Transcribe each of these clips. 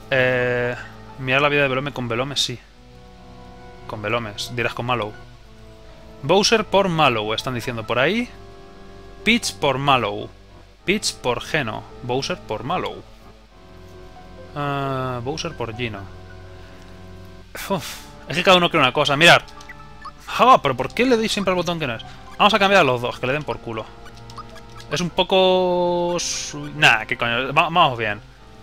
Mirar la vida de Velome con Velome, sí. Con Velome, dirás con Mallow. Bowser por Mallow, están diciendo por ahí. Peach por Mallow. Peach por Geno. Bowser por Mallow. Bowser por Gino. Uf, es que cada uno quiere una cosa. Mirad. Ah, pero ¿por qué le doy siempre al botón que no es? Vamos a cambiar a los dos, que le den por culo. Es un poco... Nah, qué coño. Vamos bien.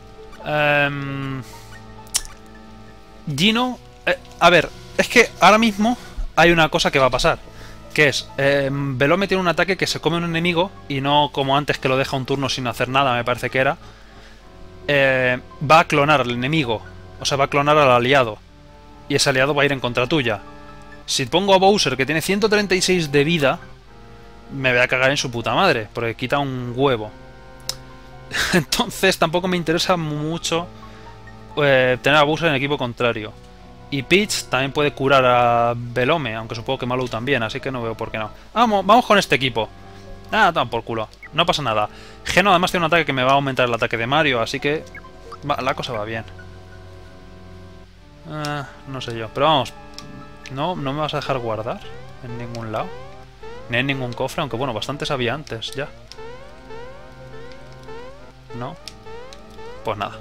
Gino... a ver, es que ahora mismo hay una cosa que va a pasar. Que es... Velome tiene un ataque que se come un enemigo y no como antes que lo deja un turno sin hacer nada, me parece que era. Va a clonar al enemigo. O sea, va a clonar al aliado. Y ese aliado va a ir en contra tuya. Si pongo a Bowser, que tiene 136 de vida, me voy a cagar en su puta madre, porque quita un huevo. Entonces tampoco me interesa mucho tener a Bowser en el equipo contrario. Y Peach también puede curar a Velome, aunque supongo que Mallow también, así que no veo por qué no. Vamos con este equipo. Ah, toma por culo. No pasa nada. Geno además tiene un ataque que me va a aumentar el ataque de Mario, así que la cosa va bien. No sé yo, pero vamos. No me vas a dejar guardar en ningún lado. Ni en ningún cofre, aunque bueno, bastantes había antes ya. No. Pues nada.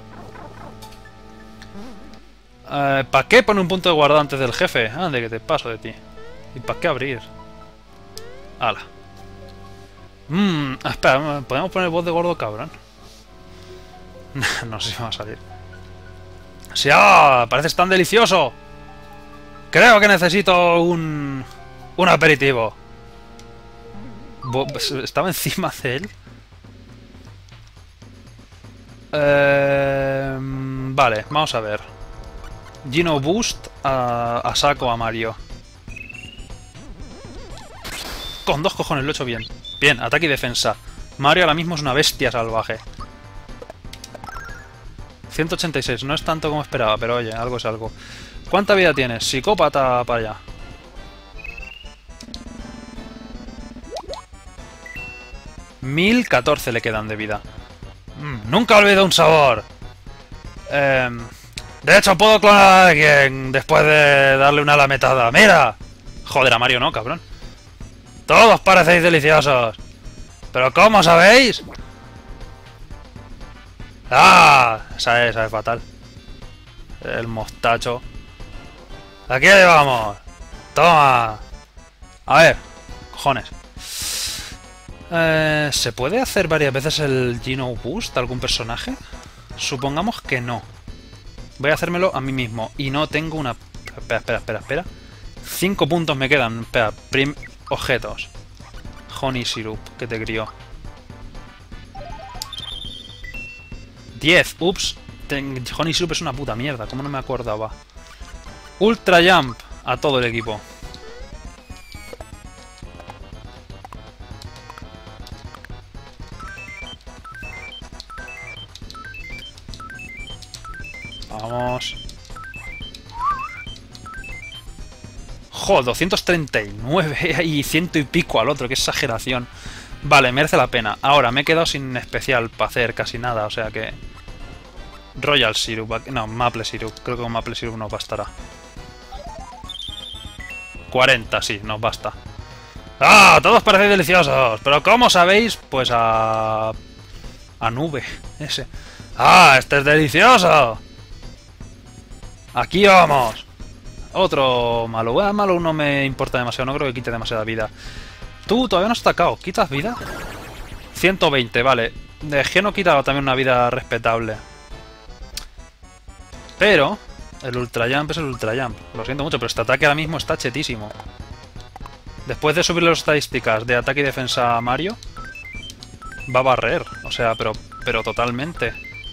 ¿Para qué pone un punto de guardado antes del jefe? Ande, que te paso de ti. ¿Y para qué abrir? Ala. Espera, ¿podemos poner voz de gordo cabrón? No sé si va a salir. ¡Sí! ¡Pareces tan delicioso! Creo que necesito un aperitivo. ¿Estaba encima de él? Vale, vamos a ver. Gino Boost a saco a Mario. Con dos cojones lo he hecho bien. Bien, ataque y defensa. Mario ahora mismo es una bestia salvaje. 186, no es tanto como esperaba, pero oye, algo es algo. ¿Cuánta vida tienes? Psicópata para allá. $1014 le quedan de vida. Nunca olvido un sabor. De hecho, puedo clonar a alguien después de darle una lametada. ¡Mira! Joder, a Mario no, cabrón. Todos parecéis deliciosos. ¿Pero cómo sabéis? ¡Ah! Esa es fatal. El mostacho. Aquí vamos. Toma. A ver. Cojones. ¿Se puede hacer varias veces el Gino Boost a algún personaje? Supongamos que no. Voy a hacérmelo a mí mismo. Y no tengo una... Espera. 5 puntos me quedan. Espera. Objetos. Honey Syrup, que te crió. 10. Ups. Honey Syrup es una puta mierda. ¿Cómo no me acordaba? Ultra Jump a todo el equipo. Vamos. Joder, 239 y 100 y pico al otro. Qué exageración. Vale, merece la pena. Ahora, me he quedado sin especial para hacer casi nada, o sea que... Royal Syrup. No, Maple Syrup. Creo que con Maple Syrup nos bastará. 40, sí, nos basta. ¡Ah! Todos parecen deliciosos. ¿Pero cómo sabéis? Pues a nube. Ese. ¡Ah! ¡Este es delicioso! Aquí vamos. Otro malo. Malo no me importa demasiado. No creo que quite demasiada vida. Tú todavía no has atacado. ¿Quitas vida? 120, vale. De Geno quita también una vida respetable. Pero el Ultra Jump es el Ultra Jump. Lo siento mucho, pero este ataque ahora mismo está chetísimo. Después de subir las estadísticas de ataque y defensa a Mario, va a barrer. O sea, pero totalmente.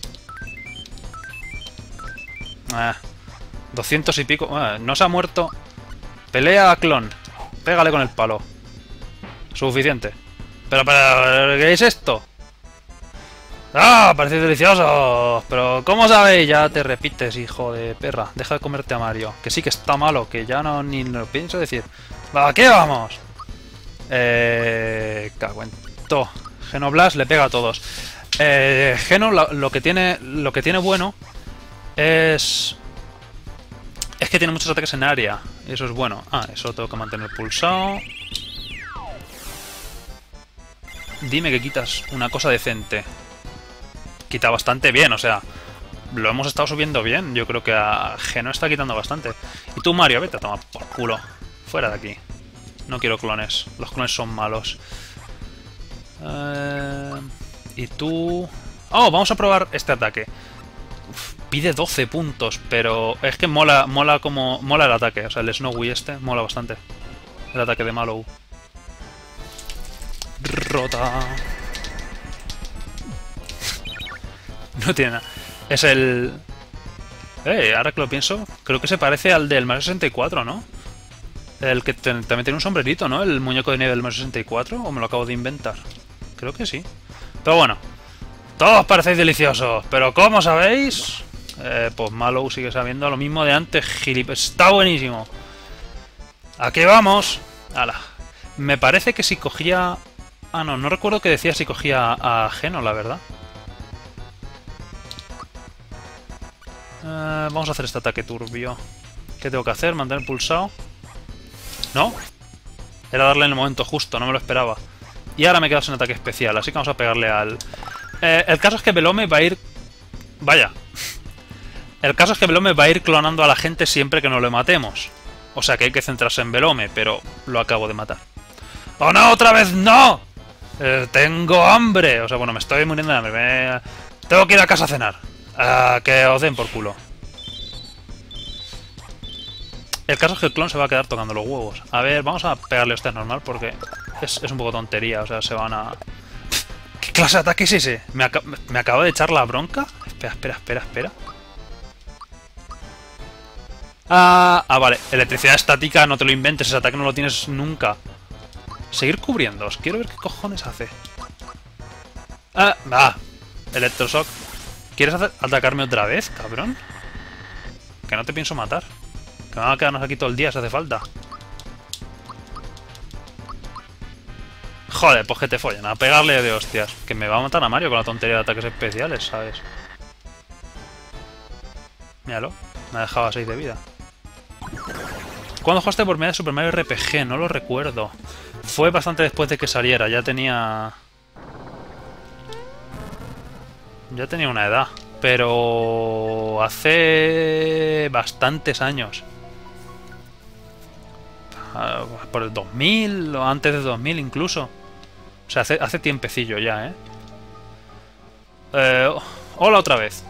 200 y pico. No se ha muerto. Pelea a clon. Pégale con el palo. Suficiente. Pero, ¿qué es esto? ¡Ah! Parece delicioso. Pero, ¿cómo sabéis? Ya te repites, hijo de perra. Deja de comerte a Mario. Que sí que está malo. Que ya no ni lo pienso decir. ¿A qué vamos? Cago en todo. Genoblast le pega a todos. Geno lo que tiene bueno Es... Es que tiene muchos ataques en área. Y eso es bueno. Ah, eso tengo que mantener pulsado. Dime que quitas una cosa decente. Quita bastante bien, o sea... Lo hemos estado subiendo bien. Yo creo que a Geno está quitando bastante. Y tú, Mario, vete a tomar por culo. Fuera de aquí. No quiero clones. Los clones son malos. Y tú... Oh, vamos a probar este ataque. Uf, pide 12 puntos, pero es que mola como... Mola el ataque. O sea, el Snowy este mola bastante. El ataque de Mallow. Rota. No tiene nada. Es el... ahora que lo pienso, creo que se parece al del Mario 64, ¿no? El que también tiene un sombrerito, ¿no? El muñeco de nieve del Mario 64, ¿o me lo acabo de inventar? Creo que sí. Pero bueno, todos parecéis deliciosos, pero ¿cómo sabéis? Pues Mallow sigue sabiendo lo mismo de antes, Está buenísimo. Aquí vamos. Ala. Me parece que si cogía... Ah, no recuerdo que decía si cogía a Geno, la verdad. Vamos a hacer este ataque turbio. ¿Qué tengo que hacer? ¿Mantener pulsado? ¿No? Era darle en el momento justo, no me lo esperaba. Y ahora me quedo sin ataque especial, así que vamos a pegarle al... el caso es que Belome va a ir... Vaya. El caso es que Belome va a ir clonando a la gente siempre que no lo matemos. O sea que hay que centrarse en Belome, pero lo acabo de matar. ¡Oh no, otra vez no! Tengo hambre. O sea, bueno, me estoy muriendo de hambre. Tengo que ir a casa a cenar. Que os den por culo. El caso es que el clon se va a quedar tocando los huevos. A ver, vamos a pegarle a este normal porque es un poco tontería. O sea, se van a... ¿Qué clase de ataque es ese? ¿Me acabo de echar la bronca? Espera. Vale. Electricidad estática, no te lo inventes. Ese ataque no lo tienes nunca. Seguir cubriéndoos. Quiero ver qué cojones hace. Electroshock. ¿Quieres atacarme otra vez, cabrón? Que no te pienso matar. Que vamos a quedarnos aquí todo el día si hace falta. Joder, pues que te follen. A pegarle de hostias. Que me va a matar a Mario con la tontería de ataques especiales, ¿sabes? Míralo. Me ha dejado a 6 de vida. ¿Cuándo jugaste por medio de Super Mario RPG? No lo recuerdo. Fue bastante después de que saliera. Ya tenía una edad. Pero... hace... bastantes años. Por el 2000 o antes de 2000 incluso. O sea, hace tiempecillo ya, hola otra vez.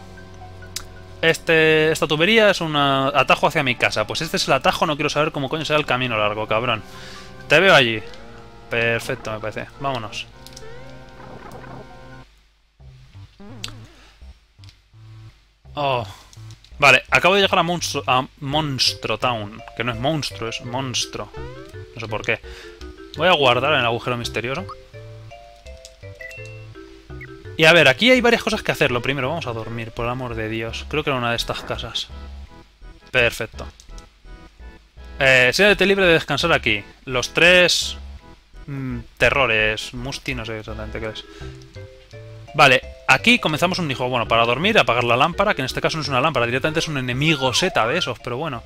Esta tubería es un atajo hacia mi casa. Pues este es el atajo, no quiero saber cómo coño será el camino largo, cabrón. Te veo allí. Perfecto, me parece. Vámonos. Oh. Vale, acabo de llegar a Monstro Town. Que no es monstruo, es monstruo. No sé por qué. Voy a guardar en el agujero misterioso. Y a ver, aquí hay varias cosas que hacer. Lo primero, vamos a dormir, por el amor de Dios. Creo que era una de estas casas. Perfecto. Siéntete libre de descansar aquí. Los 3... terrores. Musti, no sé exactamente qué es. Vale, aquí comenzamos un hijo. Bueno, para dormir, apagar la lámpara, que en este caso no es una lámpara, directamente es un enemigo Z de esos, pero bueno.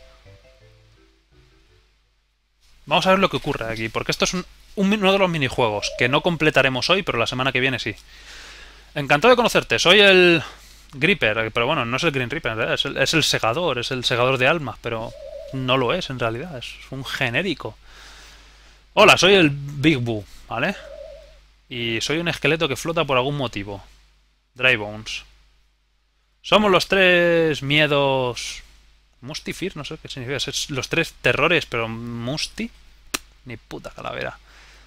Vamos a ver lo que ocurre aquí, porque esto es uno de los minijuegos que no completaremos hoy, pero la semana que viene sí. Encantado de conocerte, soy el Gripper, pero bueno, no es el Green Reaper, en realidad, es el segador de almas, pero no lo es en realidad, es un genérico. Hola, soy el Big Boo, ¿vale? Y soy un esqueleto que flota por algún motivo. Dry Bones. Somos los 3 miedos... Mustifir, no sé qué significa. Es los 3 terrores, pero Musti... Ni puta calavera.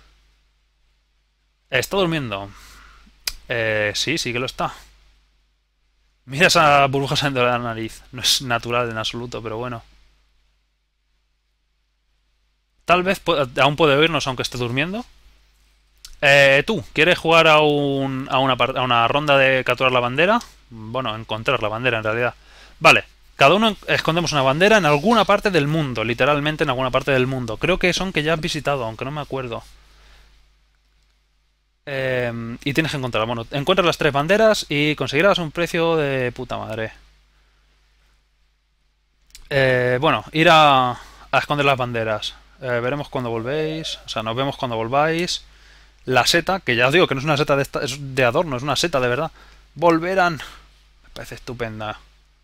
¿Está durmiendo? Sí que lo está. Mira esa burbuja saliendo de la nariz. No es natural en absoluto, pero bueno. Tal vez aún puede oírnos aunque esté durmiendo. Tú, ¿quieres jugar a una ronda de capturar la bandera? Bueno, encontrar la bandera en realidad. Vale, cada uno escondemos una bandera en alguna parte del mundo, literalmente en alguna parte del mundo. Creo que son que ya has visitado, aunque no me acuerdo. Y tienes que encontrarla. Bueno, encuentras las 3 banderas y conseguirás un precio de puta madre. Bueno, ir a esconder las banderas. Veremos cuando volvéis. O sea, nos vemos cuando volváis. La seta, que ya os digo que no es una seta es de adorno, es una seta de verdad. Volverán. Me parece estupenda.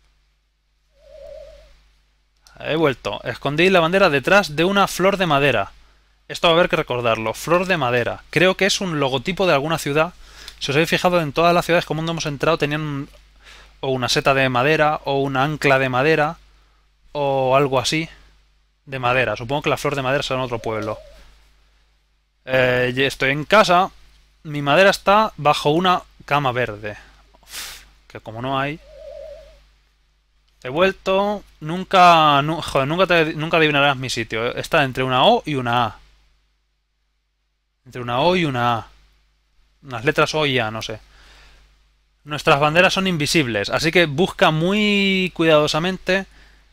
He vuelto. Escondí la bandera detrás de una flor de madera. Esto va a haber que recordarlo. Flor de madera. Creo que es un logotipo de alguna ciudad. Si os habéis fijado, en todas las ciudades como hemos entrado tenían o una seta de madera o una ancla de madera o algo así de madera. Supongo que la flor de madera será en otro pueblo. Estoy en casa. Mi madera está bajo una cama verde. Uf, que como no hay... He vuelto. Joder, nunca adivinarás mi sitio. Está entre una O y una A. Entre una O y una A. Unas letras O y A, no sé. Nuestras banderas son invisibles, así que busca muy cuidadosamente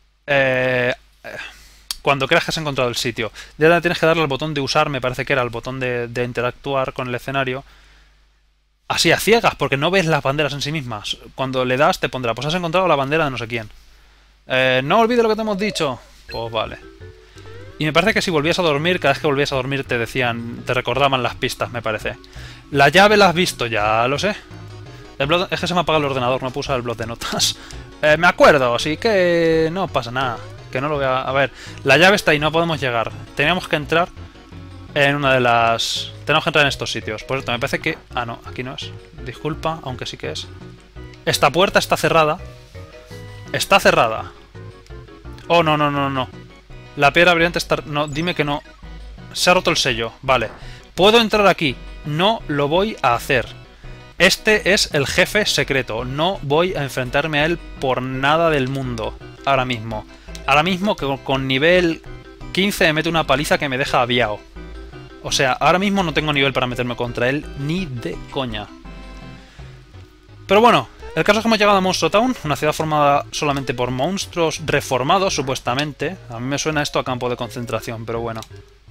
cuando creas que has encontrado el sitio. Ya tienes que darle al botón de usar, me parece que era el botón de interactuar con el escenario. Así a ciegas, porque no ves las banderas en sí mismas. Cuando le das te pondrá, pues has encontrado la bandera de no sé quién. No olvides lo que te hemos dicho. Pues vale. Y me parece que si volvías a dormir, cada vez que volvías a dormir te decían, te recordaban las pistas, me parece. La llave la has visto, ya lo sé. Es que se me apaga el ordenador, no puse el blog de notas. Me acuerdo, así que no pasa nada. Que no lo voy a ver. La llave está ahí, no podemos llegar. Teníamos que entrar en una de las... Tenemos que entrar en estos sitios. Por cierto, me parece que... Ah, no, aquí no es. Disculpa, aunque sí que es. Esta puerta está cerrada. Está cerrada. Oh, no, no, no, no. La piedra brillante está... No, dime que no. Se ha roto el sello. Vale. Puedo entrar aquí. No lo voy a hacer. Este es el jefe secreto. No voy a enfrentarme a él por nada del mundo. Ahora mismo. Ahora mismo que con nivel 15 me mete una paliza que me deja aviado. O sea, ahora mismo no tengo nivel para meterme contra él ni de coña. Pero bueno, el caso es que hemos llegado a Monster Town, una ciudad formada solamente por monstruos reformados, supuestamente. A mí me suena esto a campo de concentración, pero bueno.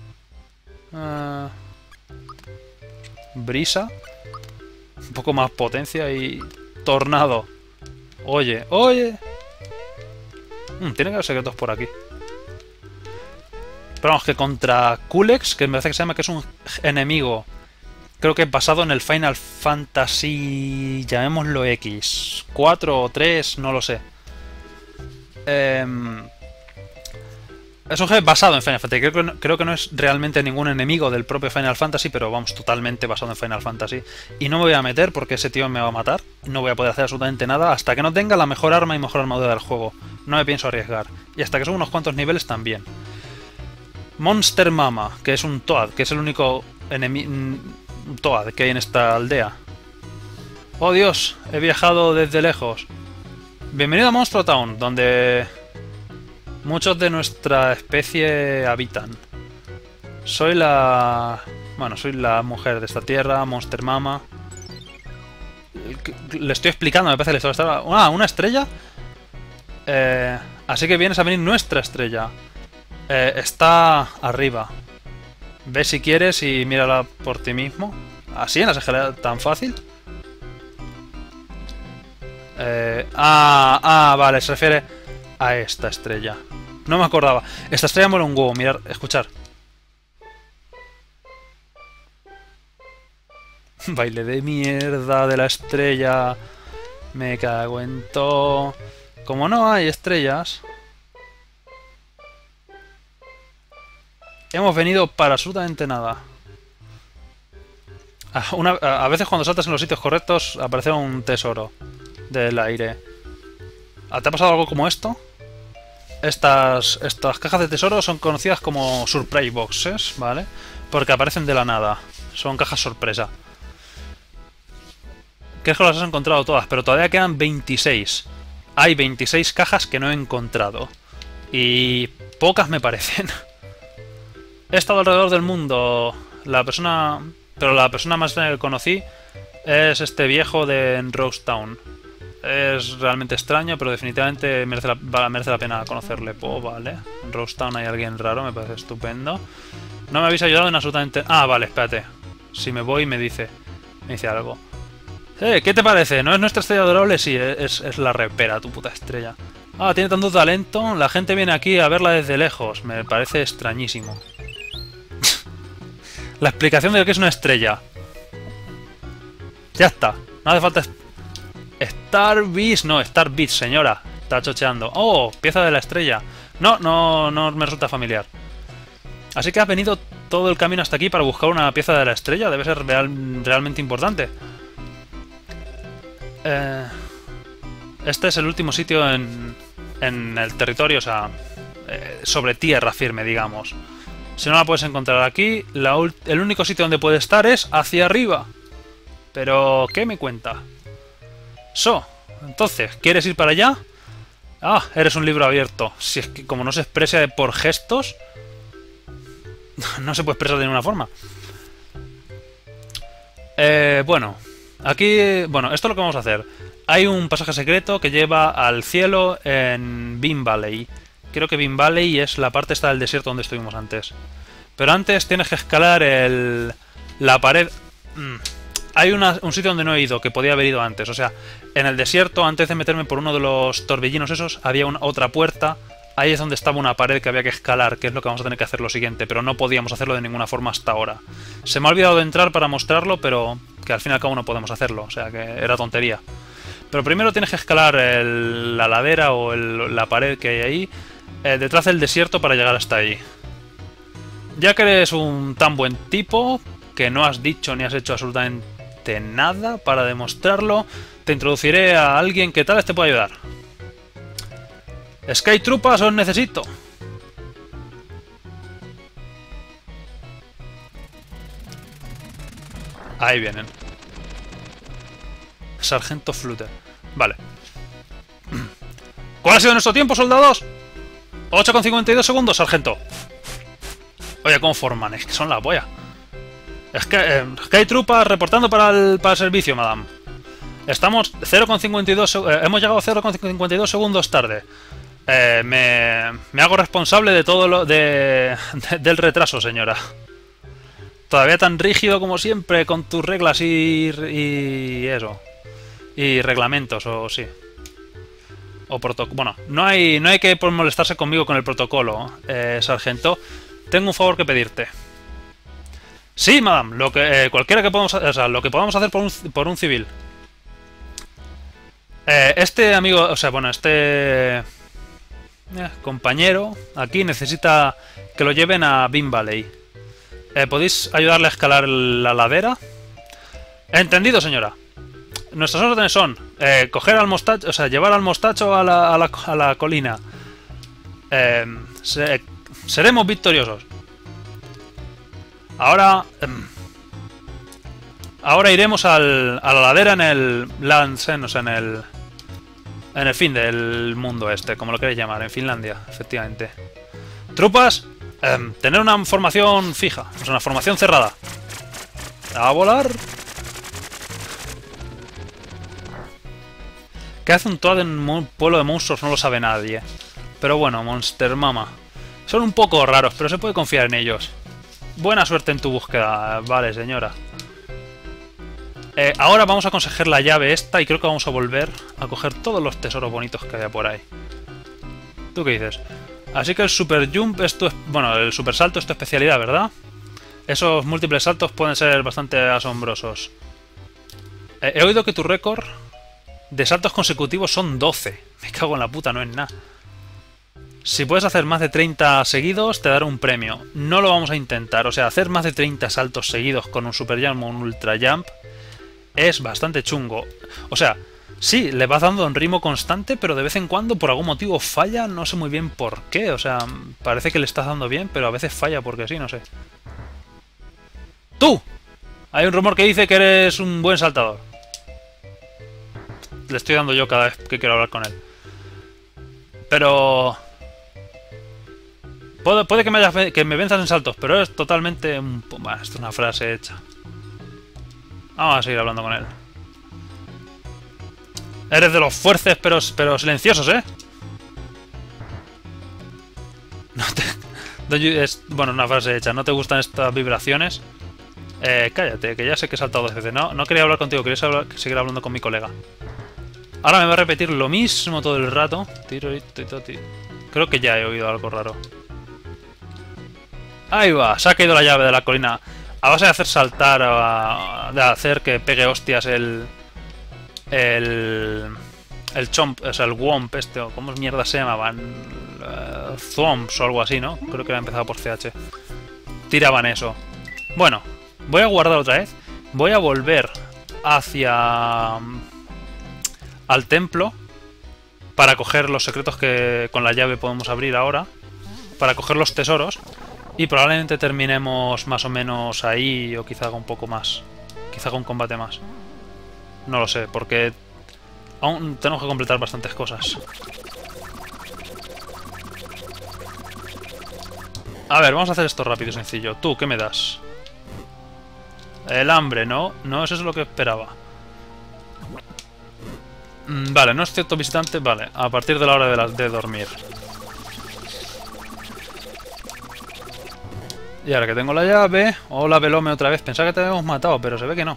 Brisa. Un poco más potencia y... Tornado. Oye, oye. Tiene que haber secretos por aquí. Pero vamos, que contra Culex, que me parece que se llama que es un enemigo, creo que basado en el Final Fantasy, llamémoslo X, 4 o 3, no lo sé. Es un jefe basado en Final Fantasy. Creo que no es realmente ningún enemigo del propio Final Fantasy, pero vamos, totalmente basado en Final Fantasy. Y no me voy a meter porque ese tío me va a matar. No voy a poder hacer absolutamente nada hasta que no tenga la mejor arma y mejor armadura del juego. No me pienso arriesgar. Y hasta que son unos cuantos niveles también. Monster Mama, que es un Toad, que es el único Toad que hay en esta aldea. Oh Dios, he viajado desde lejos. Bienvenido a Monster Town, donde muchos de nuestra especie habitan. Soy la... Bueno, soy la mujer de esta tierra, Monster Mama. Le estoy explicando, me parece que le estoy... Ah, ¿una estrella? Así que vienes a venir nuestra estrella. Está arriba. Ve si quieres y mírala por ti mismo. ¿Así en las escaleras tan fácil? Vale, se refiere a esta estrella. No me acordaba. Esta estrella mola un huevo, mirar, escuchar. Baile de mierda de la estrella. Me cago en todo. Como no hay estrellas, hemos venido para absolutamente nada. A veces cuando saltas en los sitios correctos aparece un tesoro del aire. ¿Te ha pasado algo como esto? Estas cajas de tesoro son conocidas como surprise boxes, ¿vale? Porque aparecen de la nada. Son cajas sorpresa. Creo que las has encontrado todas, pero todavía quedan 26. Hay 26 cajas que no he encontrado. Y pocas me parecen. He estado alrededor del mundo. Pero la persona más que conocí es este viejo de Rose Town. Es realmente extraño, pero definitivamente merece la pena conocerle. Pues vale. En Rose Town hay alguien raro, me parece estupendo. No me habéis ayudado en absolutamente... Ah, vale, espérate. Si me voy me dice algo. ¿Qué te parece? ¿No es nuestra estrella adorable? Sí, es la repera, tu puta estrella. Ah, tiene tanto talento. La gente viene aquí a verla desde lejos. Me parece extrañísimo. La explicación de lo que es una estrella. Ya está. No hace falta... Star Beast. No, Star Beast, señora. Está chocheando. Oh, pieza de la estrella. No me resulta familiar. Así que has venido todo el camino hasta aquí para buscar una pieza de la estrella. Debe ser realmente importante. Este es el último sitio en el territorio, o sea, sobre tierra firme, digamos. Si no la puedes encontrar aquí, el único sitio donde puede estar es hacia arriba. Pero, ¿qué me cuenta? Entonces, ¿quieres ir para allá? Ah, eres un libro abierto. Si es que como no se expresa por gestos, no se puede expresar de ninguna forma. Bueno, aquí... Bueno, esto es lo que vamos a hacer. Hay un pasaje secreto que lleva al cielo en Bean Valley. Creo que Bean Valley es la parte esta del desierto donde estuvimos antes. Pero antes tienes que escalar la pared... Hay un sitio donde no he ido, que podía haber ido antes. O sea, en el desierto, antes de meterme por uno de los torbellinos esos, había otra puerta. Ahí es donde estaba una pared que había que escalar, que es lo que vamos a tener que hacer lo siguiente. Pero no podíamos hacerlo de ninguna forma hasta ahora. Se me ha olvidado de entrar para mostrarlo, pero que al fin y al cabo no podemos hacerlo. O sea, que era tontería. Pero primero tienes que escalar la ladera o la pared que hay ahí, detrás del desierto para llegar hasta ahí. Ya que eres un tan buen tipo, que no has dicho ni has hecho absolutamente nada para demostrarlo, te introduciré a alguien que tal vez te pueda ayudar. Sky Troopers, os necesito. Ahí vienen. Sargento Flutter. Vale. ¿Cuál ha sido nuestro tiempo, soldados? 8,52 segundos, sargento. Oye, ¿cómo forman? Es que son la polla. Sky Troopers reportando para el servicio, madame. Estamos 0,52... hemos llegado 0,52 segundos tarde. Me hago responsable de todo lo... del retraso, señora. Todavía tan rígido como siempre con tus reglas y eso. Y reglamentos, o sí. O protocolo. Bueno, no hay que molestarse conmigo con el protocolo, sargento. Tengo un favor que pedirte. Sí, madame, cualquiera que podamos, o sea, lo que podamos hacer por un civil. Este amigo, o sea, bueno, este compañero aquí necesita que lo lleven a Bean Valley. ¿Podéis ayudarle a escalar la ladera? Entendido, señora. Nuestras órdenes son coger al mostacho, o sea, llevar al mostacho a la colina. Seremos victoriosos. Ahora iremos a la ladera en el Landsen, o sea, en el fin del mundo este, como lo queréis llamar, en Finlandia, efectivamente. Tropas, tener una formación fija, o sea, una formación cerrada. A volar. ¿Qué hace un Toad en un pueblo de monstruos? No lo sabe nadie. Pero bueno, Monster Mama. Son un poco raros, pero se puede confiar en ellos. Buena suerte en tu búsqueda, vale, señora. Ahora vamos a conseguir la llave esta y creo que vamos a volver a coger todos los tesoros bonitos que haya por ahí. ¿Tú qué dices? Así que el Super Jump es tu... Bueno, el Super Salto es tu especialidad, ¿verdad? Esos múltiples saltos pueden ser bastante asombrosos. He oído que tu récord de saltos consecutivos son 12. Me cago en la puta, no es nada. Si puedes hacer más de 30 seguidos, te daré un premio. No lo vamos a intentar. O sea, hacer más de 30 saltos seguidos con un Super Jump o un Ultra Jump es bastante chungo. O sea, sí, le vas dando en ritmo constante, pero de vez en cuando por algún motivo falla. No sé muy bien por qué. O sea, parece que le estás dando bien, pero a veces falla porque sí, no sé. ¡Tú! Hay un rumor que dice que eres un buen saltador. Le estoy dando yo cada vez que quiero hablar con él. Pero... Puede que me venzas en saltos, pero es totalmente... Bueno, esto es una frase hecha. Vamos a seguir hablando con él. Eres de los fuertes, pero silenciosos, ¿eh? Bueno, una frase hecha. ¿No te gustan estas vibraciones? Cállate, que ya sé que he saltado 2 veces. No quería hablar contigo, quería seguir hablando con mi colega. Ahora me va a repetir lo mismo todo el rato. Creo que ya he oído algo raro. Ahí va, se ha caído la llave de la colina. A base de hacer saltar, de hacer que pegue hostias el chomp, o sea, el womp este, o ¿cómo mierda se llamaban? Thwomps o algo así, ¿no? Creo que era empezado por CH. Tiraban eso. Bueno, voy a guardar otra vez. Voy a volver hacia... al templo para coger los secretos que con la llave podemos abrir ahora. Para coger los tesoros. Y probablemente terminemos más o menos ahí, o quizá haga un poco más. Quizá haga un combate más. No lo sé, porque aún tenemos que completar bastantes cosas. A ver, vamos a hacer esto rápido y sencillo. ¿Tú qué me das? El hambre, ¿no? No, eso es lo que esperaba. Vale, no es cierto visitante. Vale, a partir de la hora de dormir. Y ahora que tengo la llave... Hola, Velome, otra vez. Pensaba que te habíamos matado, pero se ve que no.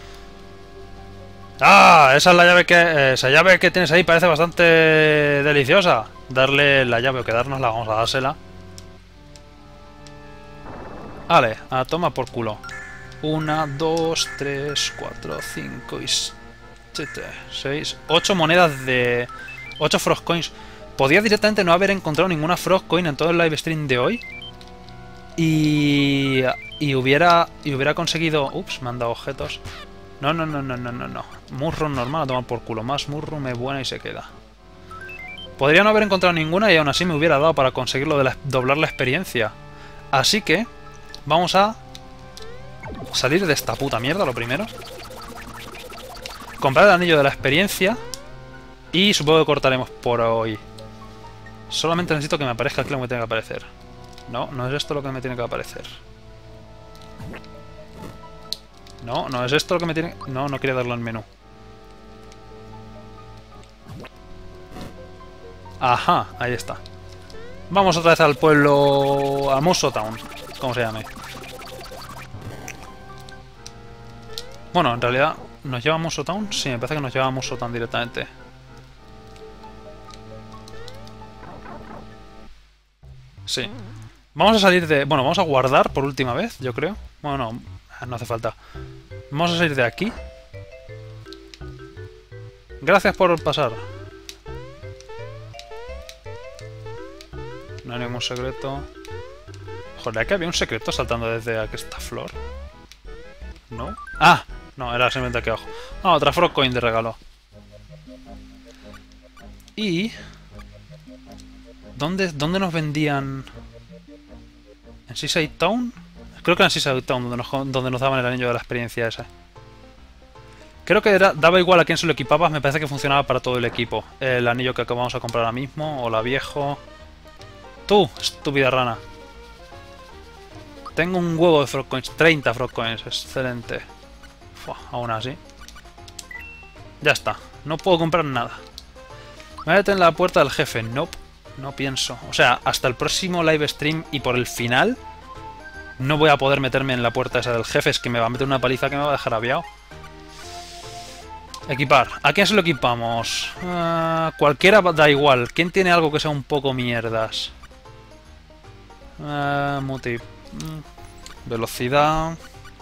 ¡Ah! Esa es la llave que... esa llave que tienes ahí parece bastante deliciosa. Darle la llave o quedárnosla. Vamos a dársela. Vale, a toma por culo. 1, 2, 3, 4, 5 y 7, 6... 8 monedas de... 8 Frog Coins. Podía directamente no haber encontrado ninguna Frog Coin en todo el live stream de hoy. Y hubiera conseguido... Ups, me han dado objetos. No. Mushroom normal, a tomar por culo. Más mushroom es buena y se queda. Podría no haber encontrado ninguna y aún así me hubiera dado para conseguir lo de doblar la experiencia. Así que vamos a salir de esta puta mierda lo primero. Comprar el anillo de la experiencia. Y supongo que cortaremos por hoy. Solamente necesito que me aparezca aquí lo que me tiene que aparecer. No, no es esto lo que me tiene que aparecer. No, no es esto lo que me tiene... No, no quería darle al menú. Ajá, ahí está. Vamos otra vez al pueblo... a Musou Town, como se llame. Bueno, en realidad... ¿nos lleva a Musou Town? Sí, me parece que nos lleva a Musou Town directamente. Sí. Vamos a salir de... Bueno, vamos a guardar por última vez, yo creo. Bueno, no hace falta. Vamos a salir de aquí. Gracias por pasar. No hay ningún secreto. Joder, que había un secreto saltando desde aquí esta flor. ¿No? ¡Ah! No, era simplemente aquí abajo. Ah, otra Frog Coin de regalo. Y... ¿Dónde nos vendían...? ¿En Seaside Town? Creo que era en Seaside Town donde nos daban el anillo de la experiencia esa. Creo que daba igual a quién se lo equipabas, me parece que funcionaba para todo el equipo. El anillo que acabamos de comprar ahora mismo, o la viejo... ¡Tú, estúpida rana! Tengo un huevo de Frog Coins, 30 Frog Coins, excelente. Fua, aún así. Ya está, no puedo comprar nada. Me voy a meter en la puerta del jefe, nope. No pienso. O sea, hasta el próximo live stream y por el final no voy a poder meterme en la puerta esa del jefe. Es que me va a meter una paliza que me va a dejar aviado. Equipar. ¿A quién se lo equipamos? Cualquiera da igual. ¿Quién tiene algo que sea un poco mierdas? Muti. Velocidad.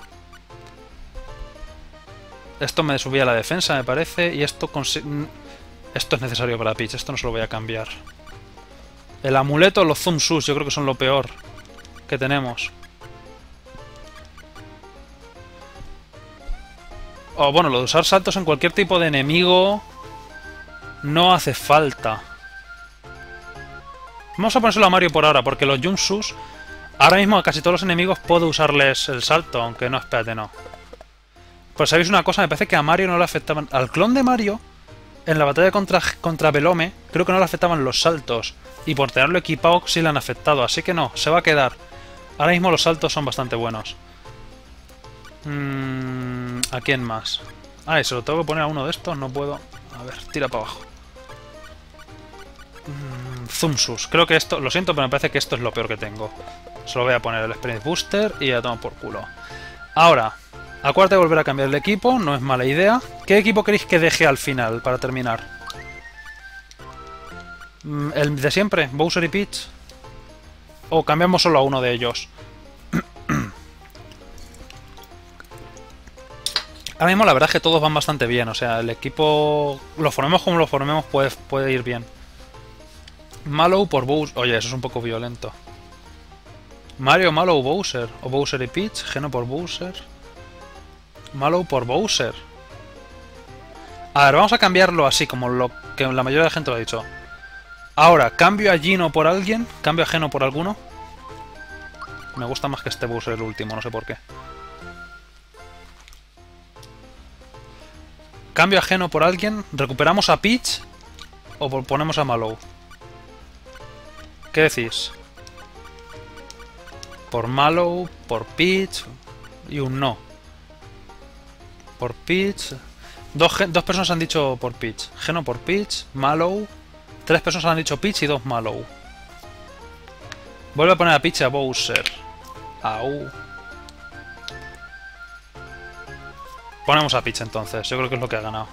Esto me subía la defensa, me parece. Y esto es necesario para Peach. Esto no se lo voy a cambiar. El amuleto, los Zoom Sus, yo creo que son lo peor que tenemos. O bueno, lo de usar saltos en cualquier tipo de enemigo no hace falta. Vamos a ponérselo a Mario por ahora, porque los Jump Sus, ahora mismo a casi todos los enemigos puedo usarles el salto, aunque no, espérate, no. Pues sabéis una cosa, me parece que a Mario no le afectaban... Al clon de Mario, en la batalla contra Velome, creo que no le afectaban los saltos. Y por tenerlo equipado sí le han afectado, así que no, se va a quedar. Ahora mismo los saltos son bastante buenos. ¿A quién más? Ah, y se lo tengo que poner a uno de estos, no puedo. A ver, tira para abajo. Zoomsus, creo que esto, lo siento, pero me parece que esto es lo peor que tengo. Se lo voy a poner el Experience Booster y a tomar por culo. Ahora, Acuérdate de volver a cambiar el equipo, no es mala idea. ¿Qué equipo queréis que deje al final para terminar? ¿El de siempre? ¿Bowser y Peach? ¿O cambiamos solo a uno de ellos? Ahora mismo la verdad es que todos van bastante bien, o sea, el equipo... Lo formemos como lo formemos, puede ir bien. Mallow por Bowser... Oye, eso es un poco violento. Mario, Mallow, Bowser. O Bowser y Peach, Geno por Bowser. Mallow por Bowser. A ver, vamos a cambiarlo así, como lo que la mayoría de la gente lo ha dicho. Ahora, ¿cambio a Gino por alguien? ¿Cambio a Geno por alguno? Me gusta más que este Bowser el último, no sé por qué. ¿Cambio a Geno por alguien? ¿Recuperamos a Peach? ¿O ponemos a Mallow? ¿Qué decís? Por Mallow, por Peach y un no. Por Peach... Dos personas han dicho por Peach. Geno por Peach, Mallow... 3 personas han dicho Peach y 2 Mallow. Vuelve a poner a Peach y a Bowser. Au. Ponemos a Peach entonces, yo creo que es lo que ha ganado.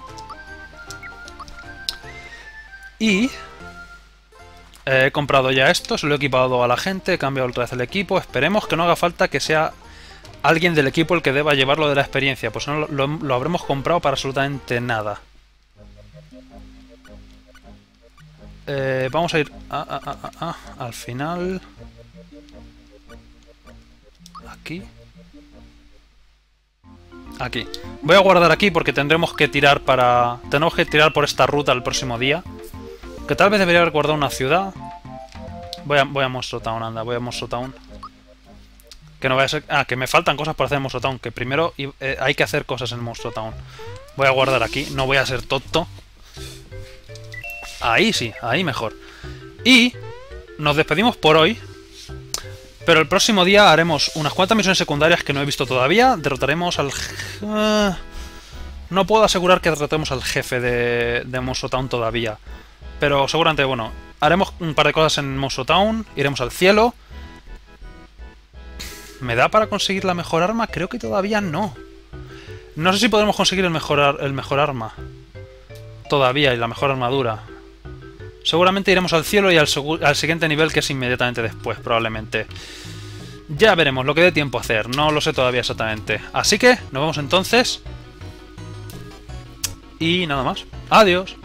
Y... he comprado ya esto, se lo he equipado a la gente, he cambiado otra vez el equipo. Esperemos que no haga falta que sea alguien del equipo el que deba llevarlo de la experiencia, pues no lo habremos comprado para absolutamente nada. Vamos a ir al final. Aquí. Aquí. Voy a guardar aquí porque tendremos que tirar por esta ruta el próximo día. Que tal vez debería haber guardado una ciudad. Voy a Monster Town, anda, voy a Monster Town. Que no vaya a ser... Ah, que me faltan cosas por hacer en Monster Town. Que primero hay que hacer cosas en Monster Town. Voy a guardar aquí, no voy a ser tonto. Ahí sí, ahí mejor. Y nos despedimos por hoy. Pero el próximo día haremos unas cuantas misiones secundarias que no he visto todavía. Derrotaremos al... no puedo asegurar que derrotemos al jefe de Monster Town todavía. Pero seguramente, bueno, haremos un par de cosas en Monster Town. Iremos al cielo. ¿Me da para conseguir la mejor arma? Creo que todavía no. No sé si podremos conseguir el mejor arma. Todavía, y la mejor armadura. Seguramente iremos al cielo y al siguiente nivel, que es inmediatamente después, probablemente. Ya veremos lo que dé tiempo a hacer. No lo sé todavía exactamente. Así que, nos vemos entonces. Y nada más. Adiós.